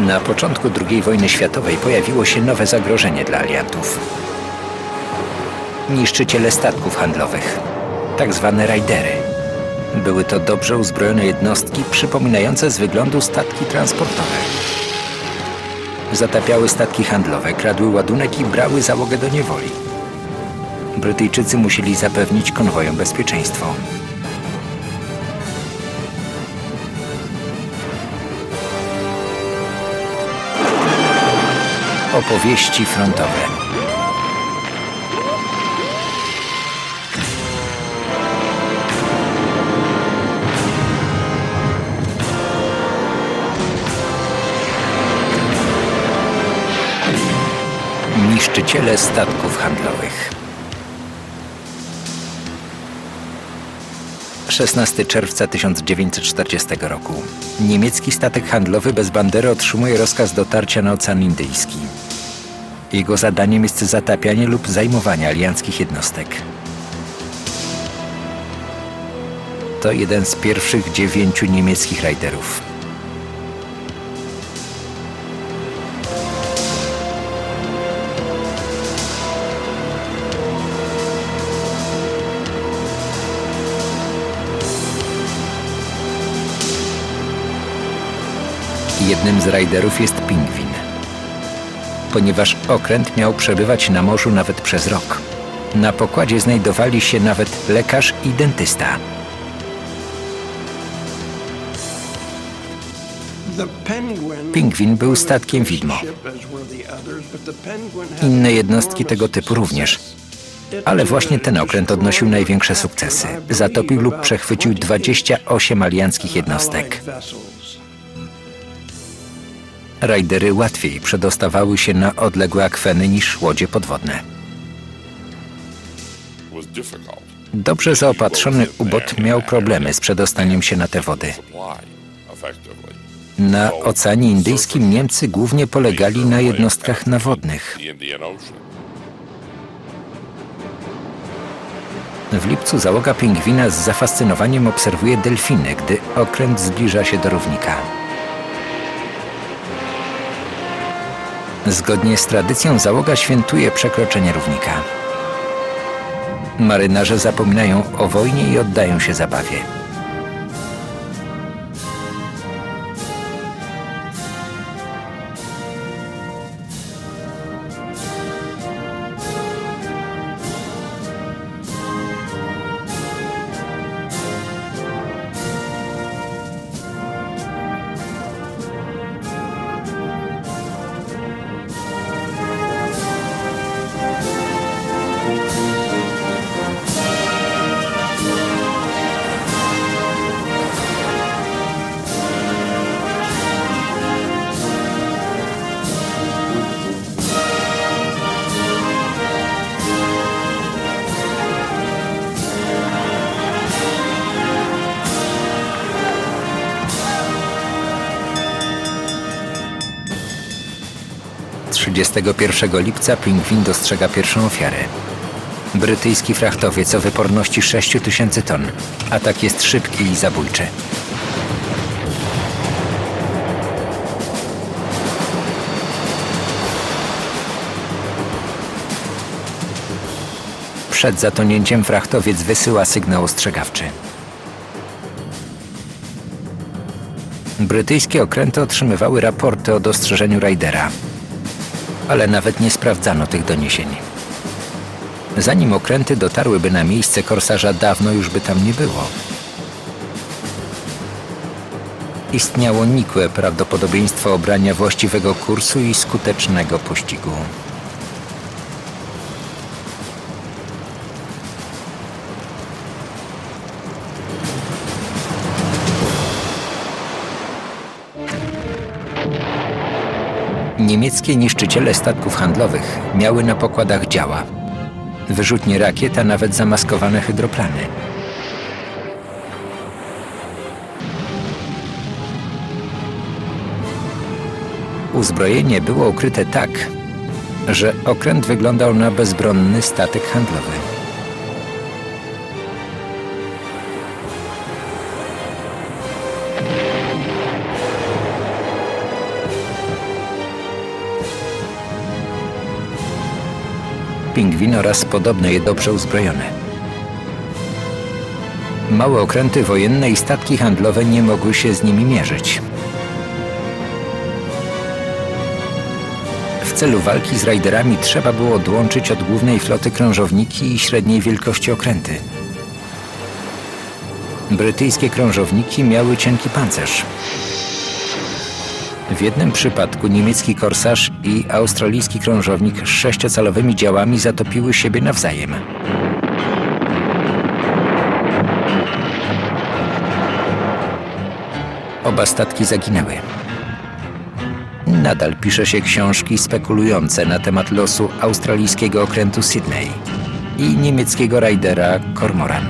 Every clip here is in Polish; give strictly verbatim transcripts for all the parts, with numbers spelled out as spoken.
Na początku drugiej wojny światowej pojawiło się nowe zagrożenie dla aliantów. Niszczyciele statków handlowych, tak zwane rajdery. Były to dobrze uzbrojone jednostki przypominające z wyglądu statki transportowe. Zatapiały statki handlowe, kradły ładunek i brały załogę do niewoli. Brytyjczycy musieli zapewnić konwojom bezpieczeństwo. Opowieści frontowe. Niszczyciele statków handlowych. szesnastego czerwca tysiąc dziewięćset czterdziestego roku. Niemiecki statek handlowy bez bandery otrzymuje rozkaz dotarcia na Ocean Indyjski. Jego zadaniem jest zatapianie lub zajmowanie alianckich jednostek. To jeden z pierwszych dziewięciu niemieckich rajderów. Jednym z rajderów jest Pingwin, ponieważ okręt miał przebywać na morzu nawet przez rok. Na pokładzie znajdowali się nawet lekarz i dentysta. Pingwin był statkiem widmo. Inne jednostki tego typu również. Ale właśnie ten okręt odnosił największe sukcesy. Zatopił lub przechwycił dwadzieścia osiem alianckich jednostek. Rajdery łatwiej przedostawały się na odległe akweny niż łodzie podwodne. Dobrze zaopatrzony ubot miał problemy z przedostaniem się na te wody. Na Oceanie Indyjskim Niemcy głównie polegali na jednostkach nawodnych. W lipcu załoga Pingwina z zafascynowaniem obserwuje delfiny, gdy okręt zbliża się do równika. Zgodnie z tradycją załoga świętuje przekroczenie równika. Marynarze zapominają o wojnie i oddają się zabawie. trzydziestego pierwszego lipca Pingwin dostrzega pierwszą ofiarę. Brytyjski frachtowiec o wyporności sześciu tysięcy ton. Atak jest szybki i zabójczy. Przed zatonięciem frachtowiec wysyła sygnał ostrzegawczy. Brytyjskie okręty otrzymywały raporty o dostrzeżeniu rajdera, ale nawet nie sprawdzano tych doniesień. Zanim okręty dotarłyby na miejsce, korsarza dawno już by tam nie było. Istniało nikłe prawdopodobieństwo obrania właściwego kursu i skutecznego pościgu. Niemieckie niszczyciele statków handlowych miały na pokładach działa, wyrzutnie rakiet, a nawet zamaskowane hydroplany. Uzbrojenie było ukryte tak, że okręt wyglądał na bezbronny statek handlowy. Pingwin oraz podobne je dobrze uzbrojone. Małe okręty wojenne i statki handlowe nie mogły się z nimi mierzyć. W celu walki z rajderami trzeba było odłączyć od głównej floty krążowniki i średniej wielkości okręty. Brytyjskie krążowniki miały cienki pancerz. W jednym przypadku niemiecki korsarz i australijski krążownik z sześciocalowymi działami zatopiły siebie nawzajem. Oba statki zaginęły. Nadal pisze się książki spekulujące na temat losu australijskiego okrętu Sydney i niemieckiego rajdera Cormoran.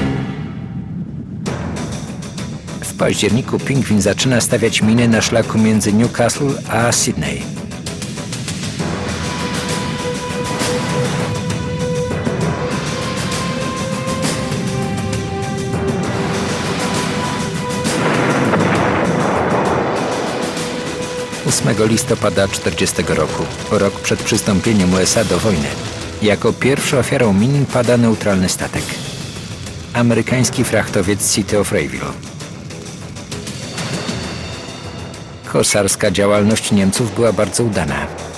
W październiku Pingwin zaczyna stawiać miny na szlaku między Newcastle a Sydney. ósmego listopada tysiąc dziewięćset czterdziestego roku, rok przed przystąpieniem U S A do wojny, jako pierwszy ofiarą min pada neutralny statek. Amerykański frachtowiec City of Rayville. Korsarska działalność Niemców była bardzo udana.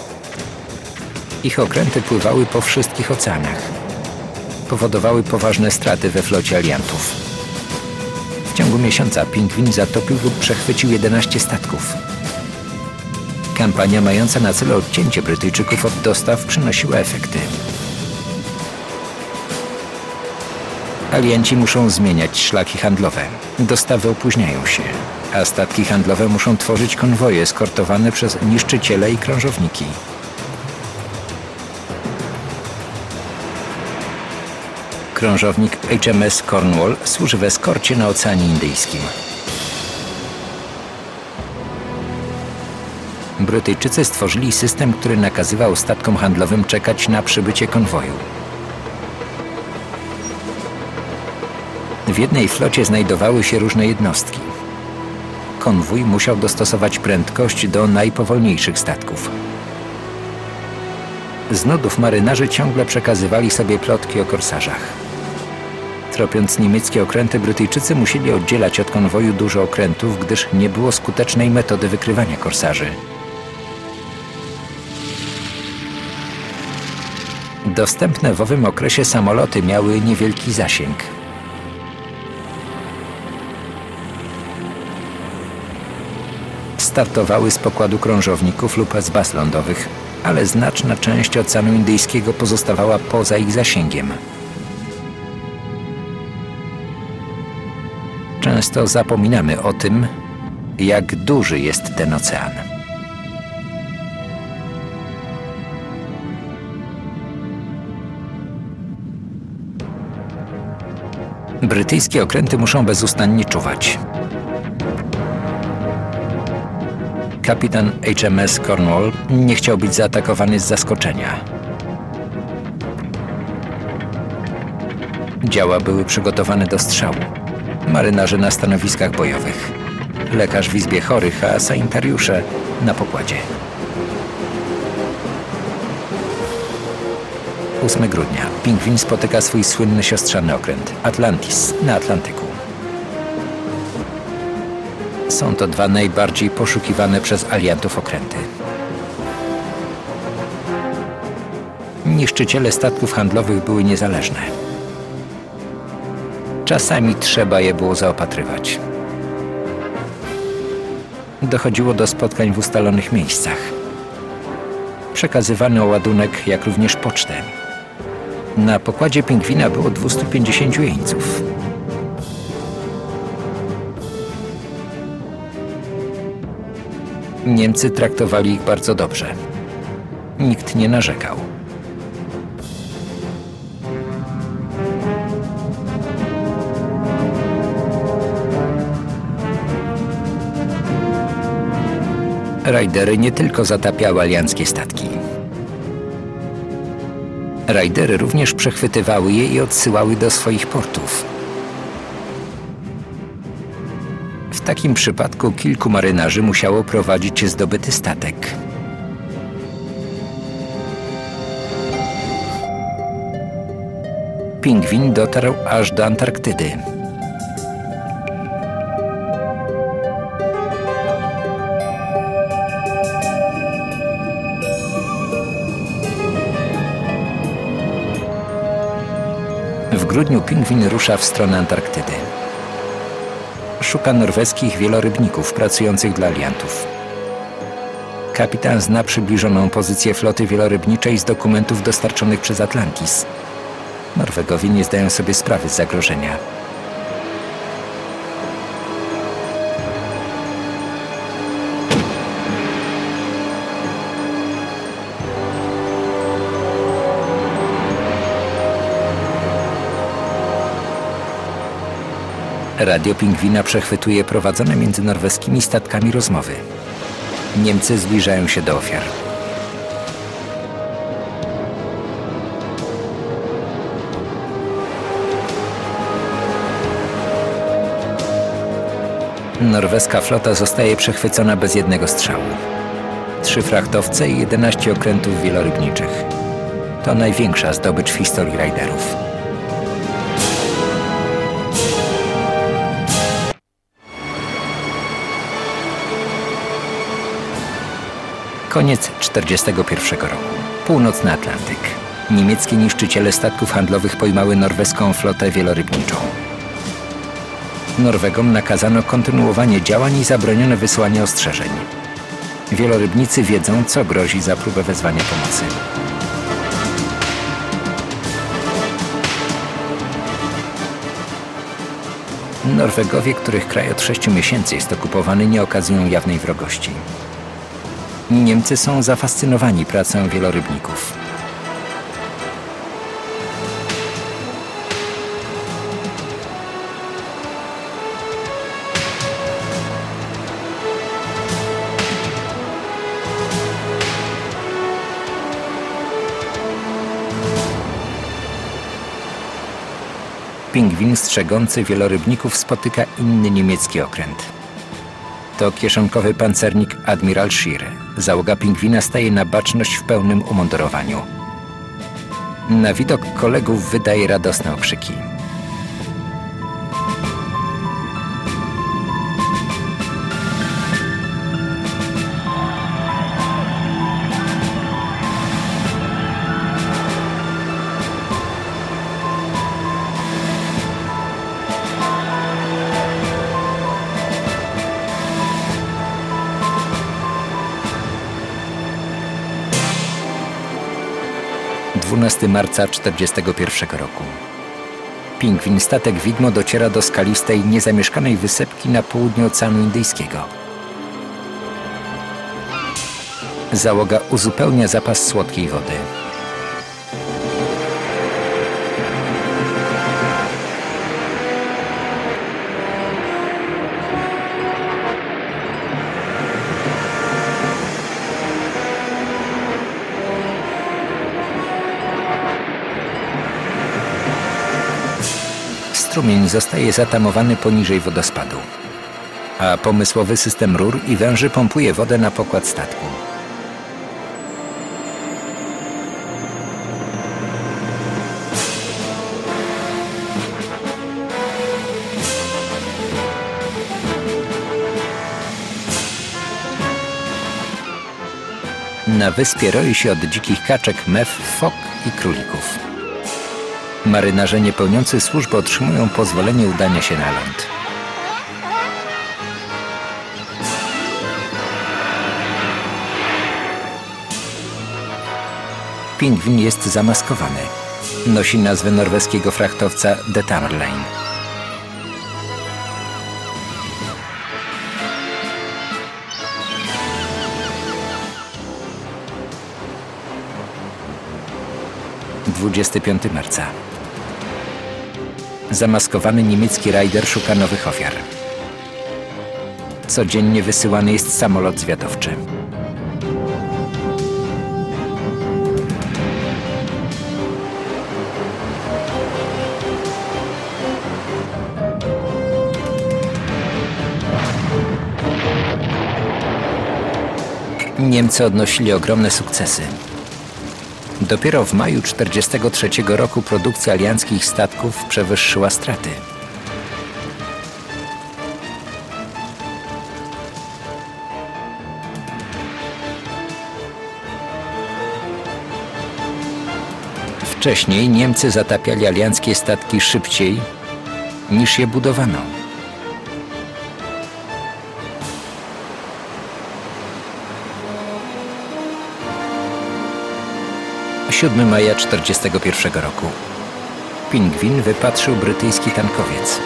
Ich okręty pływały po wszystkich oceanach. Powodowały poważne straty we flocie aliantów. W ciągu miesiąca Pingwin zatopił lub przechwycił jedenaście statków. Kampania mająca na celu odcięcie Brytyjczyków od dostaw przynosiła efekty. Alianci muszą zmieniać szlaki handlowe. Dostawy opóźniają się, a statki handlowe muszą tworzyć konwoje eskortowane przez niszczyciele i krążowniki. Krążownik H M S Cornwall służy w eskorcie na Oceanie Indyjskim. Brytyjczycy stworzyli system, który nakazywał statkom handlowym czekać na przybycie konwoju. W jednej flocie znajdowały się różne jednostki. Konwój musiał dostosować prędkość do najpowolniejszych statków. Z nudów marynarze ciągle przekazywali sobie plotki o korsarzach. Tropiąc niemieckie okręty, Brytyjczycy musieli oddzielać od konwoju dużo okrętów, gdyż nie było skutecznej metody wykrywania korsarzy. Dostępne w owym okresie samoloty miały niewielki zasięg. Startowały z pokładu krążowników lub z baz lądowych, ale znaczna część Oceanu Indyjskiego pozostawała poza ich zasięgiem. Często zapominamy o tym, jak duży jest ten ocean. Brytyjskie okręty muszą bezustannie czuwać. Kapitan H M S Cornwall nie chciał być zaatakowany z zaskoczenia. Działa były przygotowane do strzału. Marynarze na stanowiskach bojowych. Lekarz w izbie chorych, a sanitariusze na pokładzie. ósmego grudnia Pingwin spotyka swój słynny siostrzany okręt Atlantis na Atlantyku. Są to dwa najbardziej poszukiwane przez aliantów okręty. Niszczyciele statków handlowych były niezależne. Czasami trzeba je było zaopatrywać. Dochodziło do spotkań w ustalonych miejscach. Przekazywano ładunek, jak również pocztę. Na pokładzie Pingwina było dwustu pięćdziesięciu jeńców. Niemcy traktowali ich bardzo dobrze. Nikt nie narzekał. Rajdery nie tylko zatapiały alianckie statki. Rajdery również przechwytywały je i odsyłały do swoich portów. W takim przypadku kilku marynarzy musiało prowadzić zdobyty statek. Pingwin dotarł aż do Antarktydy. W grudniu pingwin rusza w stronę Antarktydy. Szuka norweskich wielorybników pracujących dla aliantów. Kapitan zna przybliżoną pozycję floty wielorybniczej z dokumentów dostarczonych przez Atlantis. Norwegowie nie zdają sobie sprawy z zagrożenia. Radio pingwina przechwytuje prowadzone między norweskimi statkami rozmowy. Niemcy zbliżają się do ofiar. Norweska flota zostaje przechwycona bez jednego strzału. Trzy frachtowce i jedenaście okrętów wielorybniczych. To największa zdobycz w historii rajderów. Koniec tysiąc dziewięćset czterdziestego pierwszego roku. Północny Atlantyk. Niemieckie niszczyciele statków handlowych pojmały norweską flotę wielorybniczą. Norwegom nakazano kontynuowanie działań i zabroniono wysyłanie ostrzeżeń. Wielorybnicy wiedzą, co grozi za próbę wezwania pomocy. Norwegowie, których kraj od sześciu miesięcy jest okupowany, nie okazują jawnej wrogości. Niemcy są zafascynowani pracą wielorybników. Pingwin strzegący wielorybników spotyka inny niemiecki okręt. To kieszonkowy pancernik Admiral Scheer. Załoga pingwina staje na baczność w pełnym umundurowaniu. Na widok kolegów wydaje radosne okrzyki. dwunastego marca tysiąc dziewięćset czterdziestego pierwszego roku. Pingwin statek widmo dociera do skalistej, niezamieszkanej wysepki na południu Oceanu Indyjskiego. Załoga uzupełnia zapas słodkiej wody. Strumień zostaje zatamowany poniżej wodospadu, a pomysłowy system rur i węży pompuje wodę na pokład statku. Na wyspie roi się od dzikich kaczek, mew, fok i królików. Marynarze niepełniący służby otrzymują pozwolenie udania się na ląd. Pingwin jest zamaskowany. Nosi nazwę norweskiego frachtowca The Tamerlane. dwudziestego piątego marca. Zamaskowany niemiecki rajder szuka nowych ofiar. Codziennie wysyłany jest samolot zwiadowczy. Niemcy odnosili ogromne sukcesy. Dopiero w maju tysiąc dziewięćset czterdziestego trzeciego roku produkcja alianckich statków przewyższyła straty. Wcześniej Niemcy zatapiali alianckie statki szybciej niż je budowano. siódmego maja tysiąc dziewięćset czterdziestego pierwszego roku. Pingwin wypatrzył brytyjski tankowiec.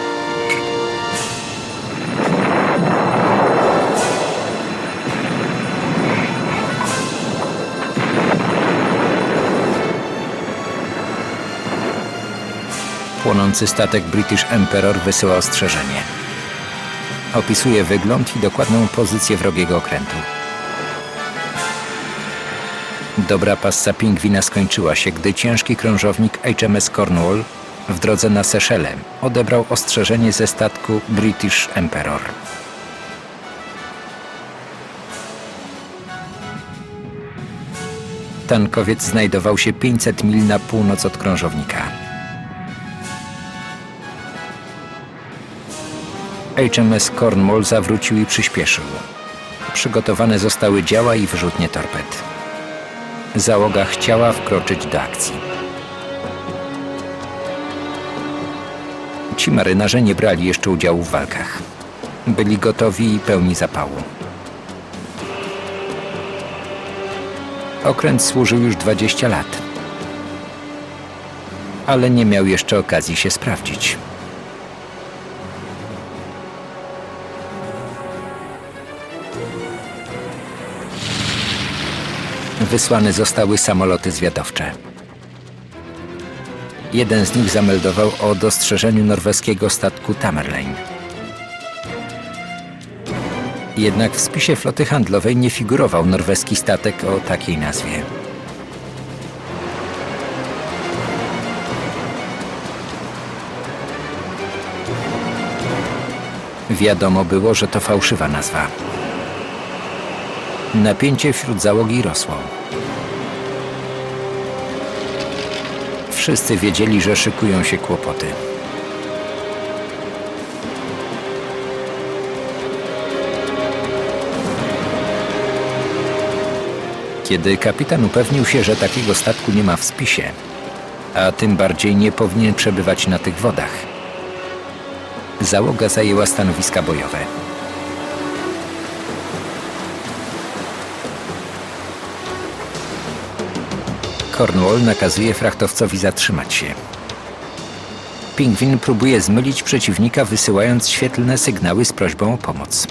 Płonący statek British Emperor wysyła ostrzeżenie. Opisuje wygląd i dokładną pozycję wrogiego okrętu. Dobra passa Pingwina skończyła się, gdy ciężki krążownik H M S Cornwall w drodze na Seszele odebrał ostrzeżenie ze statku British Emperor. Tankowiec znajdował się pięćset mil na północ od krążownika. H M S Cornwall zawrócił i przyspieszył. Przygotowane zostały działa i wyrzutnie torped. Załoga chciała wkroczyć do akcji. Ci marynarze nie brali jeszcze udziału w walkach. Byli gotowi i pełni zapału. Okręt służył już dwadzieścia lat, ale nie miał jeszcze okazji się sprawdzić. Wysłane zostały samoloty zwiadowcze. Jeden z nich zameldował o dostrzeżeniu norweskiego statku Tamerlane. Jednak w spisie floty handlowej nie figurował norweski statek o takiej nazwie. Wiadomo było, że to fałszywa nazwa. Napięcie wśród załogi rosło. Wszyscy wiedzieli, że szykują się kłopoty. Kiedy kapitan upewnił się, że takiego statku nie ma w spisie, a tym bardziej nie powinien przebywać na tych wodach, załoga zajęła stanowiska bojowe. Cornwall nakazuje frachtowcowi zatrzymać się. Pingwin próbuje zmylić przeciwnika, wysyłając świetlne sygnały z prośbą o pomoc.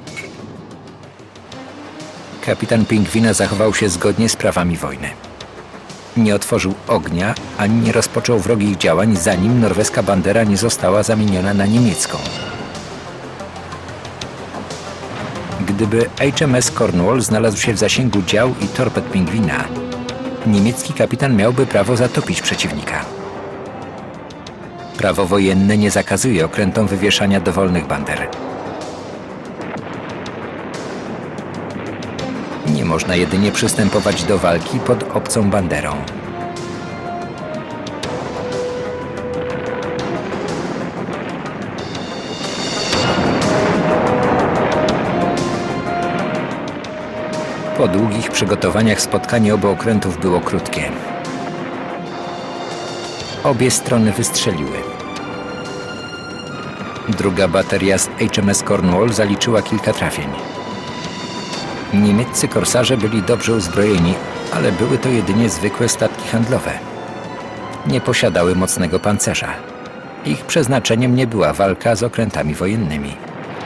Kapitan Pingwina zachował się zgodnie z prawami wojny. Nie otworzył ognia, ani nie rozpoczął wrogich działań, zanim norweska bandera nie została zamieniona na niemiecką. Gdyby H M S Cornwall znalazł się w zasięgu dział i torped Pingwina, niemiecki kapitan miałby prawo zatopić przeciwnika. Prawo wojenne nie zakazuje okrętom wywieszania dowolnych bander. Nie można jedynie przystępować do walki pod obcą banderą. Po długich przygotowaniach spotkanie obu okrętów było krótkie. Obie strony wystrzeliły. Druga bateria z H M S Cornwall zaliczyła kilka trafień. Niemieccy korsarze byli dobrze uzbrojeni, ale były to jedynie zwykłe statki handlowe. Nie posiadały mocnego pancerza. Ich przeznaczeniem nie była walka z okrętami wojennymi.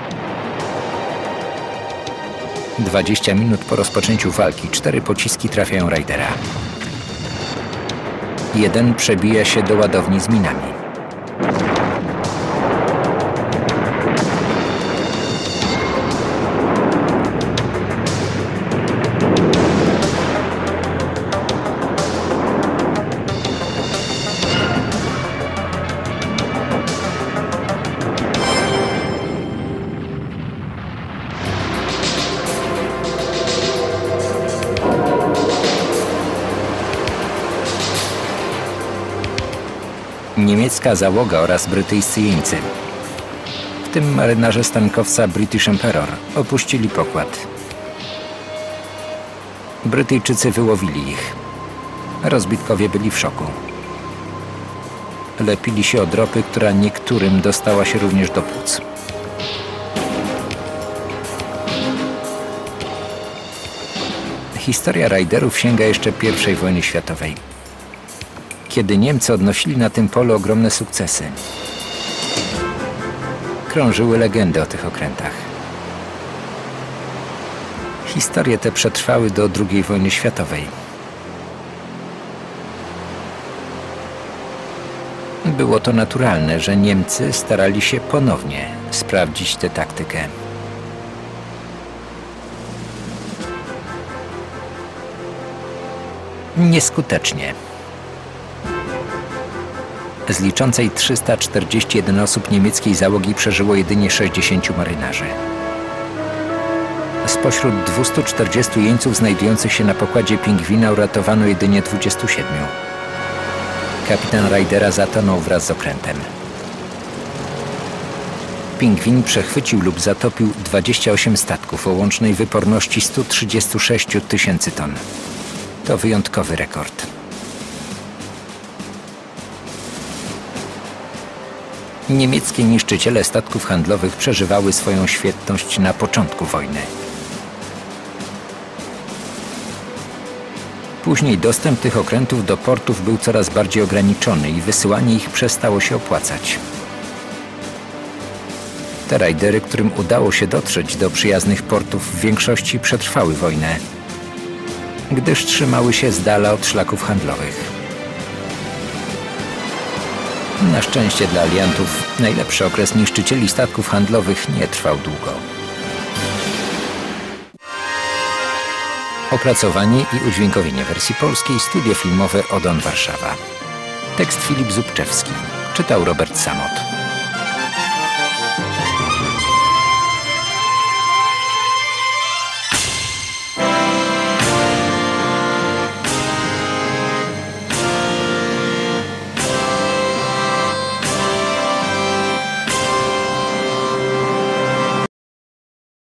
dwadzieścia minut po rozpoczęciu walki cztery pociski trafiają rajdera. Jeden przebija się do ładowni z minami. niemiecka załoga oraz brytyjscy jeńcy, w tym marynarze stankowca British Emperor, opuścili pokład. Brytyjczycy wyłowili ich. Rozbitkowie byli w szoku. Lepili się od ropy, która niektórym dostała się również do płuc. Historia rajderów sięga jeszcze pierwszej wojny światowej, kiedy Niemcy odnosili na tym polu ogromne sukcesy. Krążyły legendy o tych okrętach. Historie te przetrwały do drugiej wojny światowej. Było to naturalne, że Niemcy starali się ponownie sprawdzić tę taktykę. Nieskutecznie. Z liczącej trzysta czterdzieści jeden osób niemieckiej załogi przeżyło jedynie sześćdziesięciu marynarzy. Spośród dwustu czterdziestu jeńców znajdujących się na pokładzie Pingwina uratowano jedynie dwudziestu siedmiu. Kapitan rajdera zatonął wraz z okrętem. Pingwin przechwycił lub zatopił dwadzieścia osiem statków o łącznej wyporności stu trzydziestu sześciu tysięcy ton. To wyjątkowy rekord. Niemieckie niszczyciele statków handlowych przeżywały swoją świetność na początku wojny. Później dostęp tych okrętów do portów był coraz bardziej ograniczony i wysyłanie ich przestało się opłacać. Te rajdery, którym udało się dotrzeć do przyjaznych portów, w większości przetrwały wojnę, gdyż trzymały się z dala od szlaków handlowych. Na szczęście dla aliantów najlepszy okres niszczycieli statków handlowych nie trwał długo. Opracowanie i udźwiękowienie wersji polskiej Studio Filmowe Odon Warszawa. Tekst Filip Zubczewski. Czytał Robert Samot.